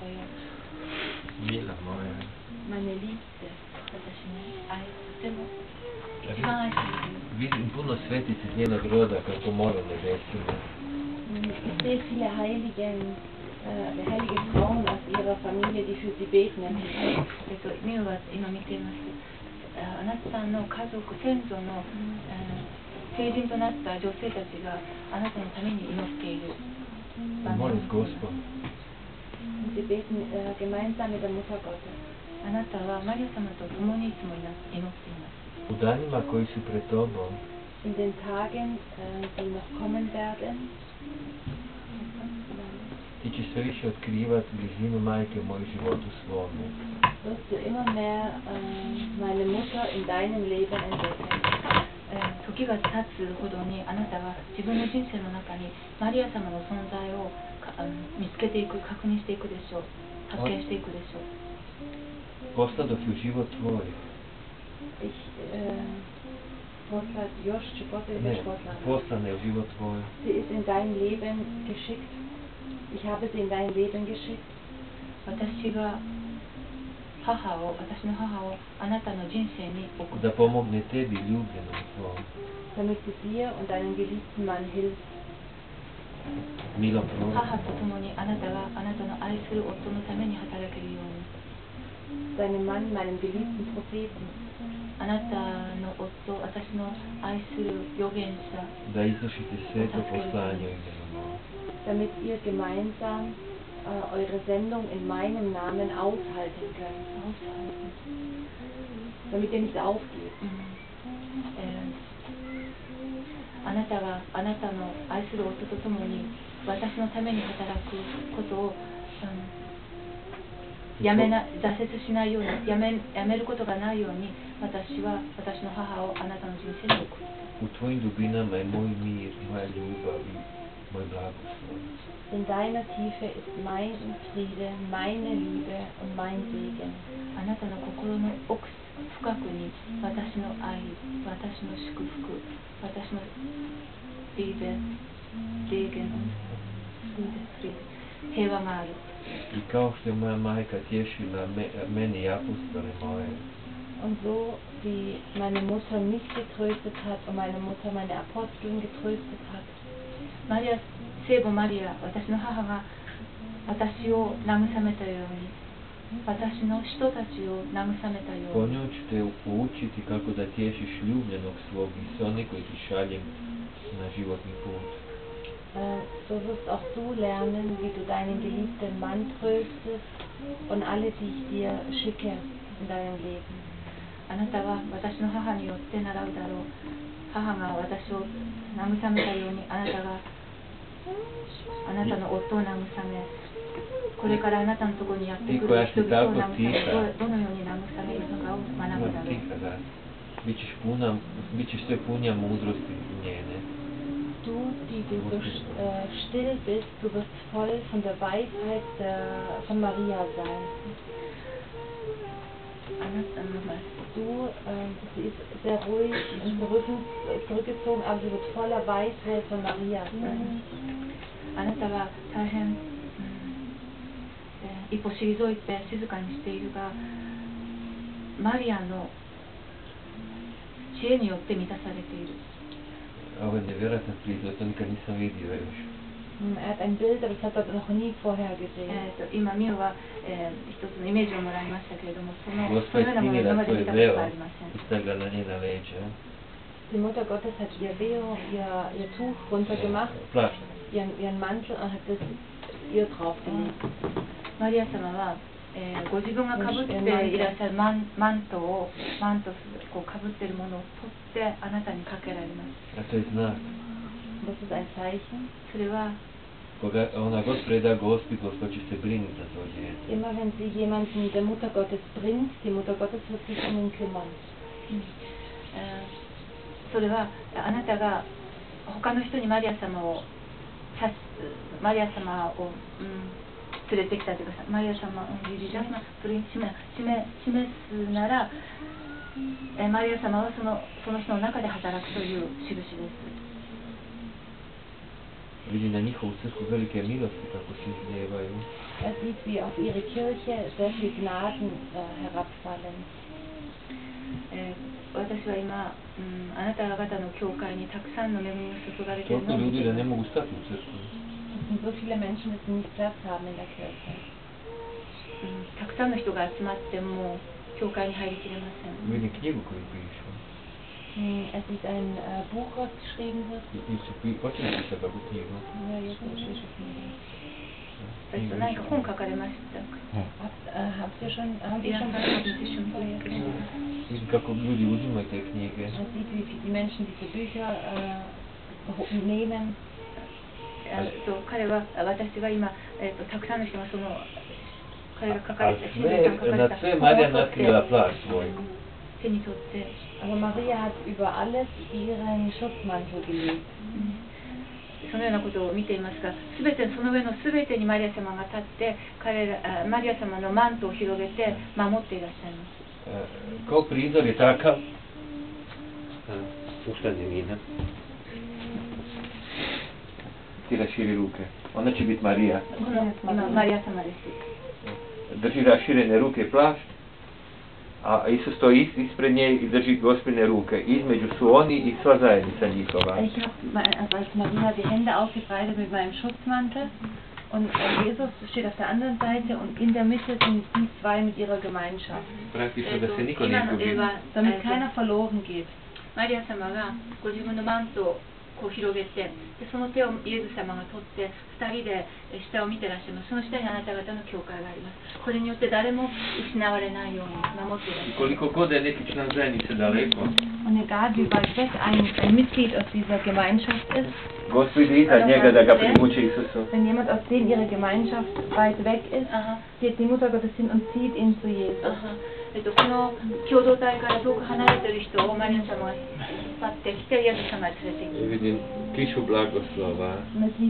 tvoja. Mila moja. Meine Liebste. 私の愛、とても一番愛する。 Vidim puno svetice iz njenog roda kako mora nebesima. Ich sehe viele heilige Frauen aus ihrer Familie, die für sie beten. ミュは今見ています。あなたの家族、先祖の成人となった女性たちがあなたのために祈っている。 Molim Gospod. Sie beten gemeinsam mit der Mutter Gottes. あなたはマリア様と共にいつも祈っています。 U danima koji su pred tobom, in den Tagen, die noch kommen werden, ti ćeš sve više otkrivati blizinu majke u mojem životu svome. wirst du immer mehr meine Mutter in deinem Leben entdecken. 時が経つほどにあなたは自分の人生の中にマリア様の存在を見つけていく、確認していくでしょう。発見していくでしょう。 Postado u život tvoj. Poslane u život tvoj. Sie ist in dein Leben geschickt. Ich habe sie in dein Leben geschickt. 私の母をあなたの人生に送った。 Da pomogne tebi ljubljenom tvom. Damit sie dir und deinem geliebten Mann hilft. 母と共にあなたがあなたの愛する夫のために働けるように。Deinem Mann, meinem geliebten Propheten. あなたの夫、私の愛する預言者。 Da izvršite sveto poslanje u imenu mom. Damit ihr gemeinsam eure Sendung in meinem Namen aushalten könnt. Damit ihr nicht aufgeht. あなたがあなたの愛する夫と共に私のために働くことを挫折しないようにやめることがないように私は私の母をあなたの人生に送った。 U tvojim dubinama je moj mir, moja ljubav i moj blagoslov. In deiner Tiefe ist mein Friede, meine Liebe und mein Segen. あなたの心の奥深くに私の愛、私の祝福、私のLiebe, Segen und Friede, 平和がある。 I kao što je moja majka tješila mene i apostole moje. Und so wie meine Mutter mich getröstet hat und meine Mutter meine Aposteln getröstet hat. 聖母マリア、私の母が私を慰めたように、私の人たちを慰めたように。 Po njoj ću te poučiti kako da tješiš ljubljenog svog i sve one koji ti šaljem na životni put. So wirst auch du lernen, wie du deinen geliebten Mann tröstest und alle, die ich dir schicke in deinem Leben. あなたは私の母によって習うだろう。母が私を慰めたように、あなたがあなたの夫を慰め、これからあなたのところにやってくる人々を慰め、どのように慰めるのかを学ぶだろう。 Bićeš sve punija mudrosti njene. Du, die du so still bist, du wirst voll von der Weisheit von Maria sein. Du, sie ist sehr ruhig und zurückgezogen, aber sie wird voller Weisheit von Maria sein. あなたは大変一歩退いて静かにしているが、マリアの知恵によって満たされている。 Ovo je nevjerojatno prizu, to nikad nisam vidio još. hat ein Bild, aber das hat er noch nie vorher gesehen. 今ミオは一つのイメージをもらいましたけれども、そのようなものを今まで見たことがありません。Die Mutter Gottes hat ihr Veo, ihr Tuch runtergemacht, ihren Mantel und hat es ihr draufgelegt. マリア様はご自分がかぶっていらっしゃるマントをこうかぶっているものを取ってあなたにかけられます。 Das ist ein Zeichen. それは Ona God preda Gospi, Gospod će se brinuti za to djete. Immer wenn sie jemanden der Mutter Gottes bringt, die Mutter Gottes wird sich um ihn kümmern. それはあなたが他の人にマリア様を連れてきたというか、マリア様を示すなら、マリア様はその人の中で働くという印です。 Vidi na njihovu crkvu velike milosti kako se izljevaju. sieht, wie auf ihre Kirche sehr viel Gnaden herabfallen. 私は今、あなた方の教会にたくさんの恵みが注がれている Толкова のを見 ljudi てい da ま ne す。 mogu stati u crkvu. Es sind so viele Menschen, dass sie nicht Platz haben in der Kirche. たくさんの人が集まっても教会に入りきれません。 Vidim knjigu koju pišu. Es ist ein Buch, was geschrieben wird. Počeli pisati takvu knjigu. Ja, jetzt ist es schon. 何か本書かれましたか？ Haben Sie schon was? Vidim kako ljudi uzimaju te knjige. Man sieht, wie die Menschen diese Bücher nehmen. 彼は、私は今、たくさんの人がその彼が書か A れた、シンデさんが書かれ na た sve 本を Marija 取って nakrila plašt svoj. 手に取って、 Aber Maria hat über alles ihren Schutzmantel gelegt. そのようなことを見ていますが、すべてその上のすべてにマリア様が立って、マリア様のマントを広げて守っていらっしゃいます。 Kao prizor je takav. Ustani Nina. Ti raširi ruke. Ona će biti Marija. 今マリア様です。 Drži raširene ruke plašt. A Isus stoji ispred nje i drži Gospine ruke. Između su oni i sva zajednica njihova. Ich habe als Maria die Hände ausgebreitet mit meinem Schutzmantel und Jesus steht auf der anderen Seite und in der Mitte sind die zwei mit ihrer Gemeinschaft. Praktično da se niko ne izgubi. Damit keiner verloren geht. マリア様がご自分のマントをこう広げて、でその手をイエス様が取って2人で下を見てらっしゃいます。その下にあなた方の教会があります。これによって誰も失われないように守っていらっしゃいます。 Koliko god je neki član zajednice daleko. Und egal wie weit weg ein Mitglied aus dieser Gemeinschaft ist, Gospod ide iznad njega da ga privuče Isusu. wenn jemand aus denen ihre Gemeinschaft weit weg ist, geht die Mutter Gottes hin und zieht ihn zu Jesus. この共同体から遠く離れている人をマリア様が引っ張ってきてイエス様に連れて行きます。 Vidim kišu blagoslova. Man sieht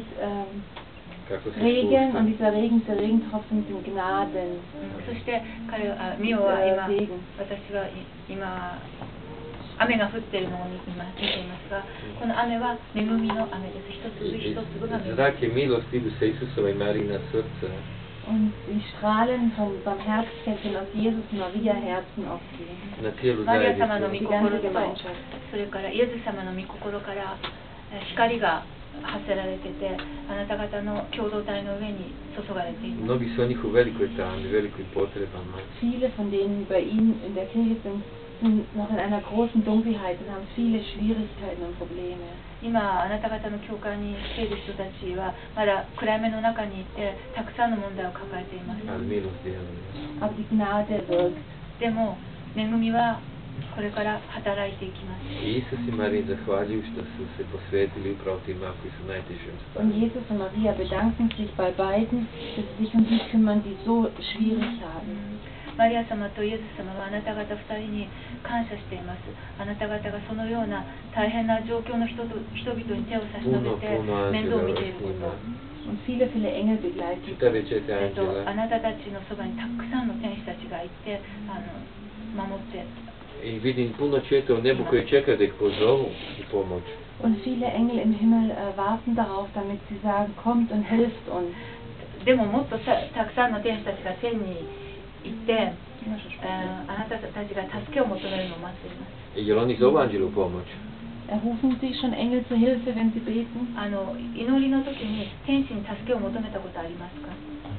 Kako se Regen und spušta. dieser Regentropfen sind Gnaden. そして彼はミオは今、私は今雨が降っているのを今見ていますが、この雨は恵みの雨です。一粒一粒が恵み。 Zrake milosti idu sa Isusova i Marijina srca. Und die Strahlen von Barmherzigkeit sind aus Jesus und Maria Herzen aufgehen. Na cijelu マリア様の御 zajednicu. 心と、それからイエス様の御心から光が発せられてて、あなた方の共同体の上に注がれています。 Mnogi su od njih u velikoj tami, velikim potrebama. Viele von denen bei Ihnen in der Kirche sind noch in einer großen Dunkelheit und haben viele Schwierigkeiten und Probleme. 今あなた方の教会に来ている人たちはまだ暗闇の中にいてたくさんの問題を抱えています。 Ali milost djeluje. Aber die Gnade wirkt. でも恵みはこれから働いていきます。 I Isus i Marija zahvaljuju što su se posvetili upravo tima koji su u najtežem Und stanju. Jesus und Maria bedanken sich bei beiden, dass sie sich um die kümmern, die so schwierig haben. マリア様とイエス様はあなた方2人に感謝しています。あなた方がそのような大変な状況の人々に手を差し伸べて面倒を見ていること。 Und viele, viele Engel begleiten. 44 anđela. あなたたちのそばにたくさんの天使たちがいて守って。 I vidim puno četa u nebu koji čekaju da ih pozovu i pomoć. Und viele Engel im Himmel warten darauf, damit sie sagen, kommt und hilft uns. でももっとたくさんの天使たちが天に行って、あなたたちが助けを求めるのを待っています。 Jel oni zovu anđelu pomoć? Rufen Sie schon Engel zur Hilfe, wenn Sie beten? 祈りの時に天使に助けを求めたことありますか？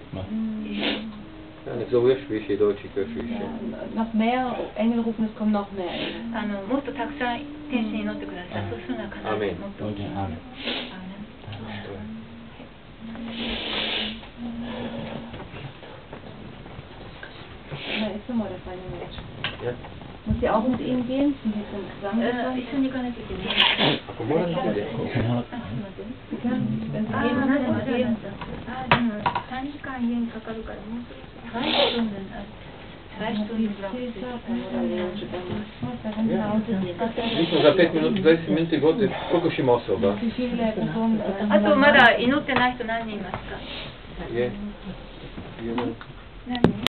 Ja, nek zovu još više i doći još više. Ja, noch mehr Engel rufen, es kommen noch mehr Engel. もっとたくさん天使に祈ってください。そうするのは必ずもっと大きい。アーメン。 Na, ist immer das eine Mensch. Ja. Muss sie auch mit Ihnen gehen? Sind Sie schon zusammengekommen? 一緒に行かなきゃいけない。 Ako moram da ide. Sie können, wenn Sie gehen, まだまだ dann gehen. でも3時間家にかかるからもう2Stunden Mi smo za 5 minuta, 20 minuta godine, koliko još ima osoba? Wie viele Personen? あとまだ祈ってない人何人いますか？ Je. Jedan. 何人？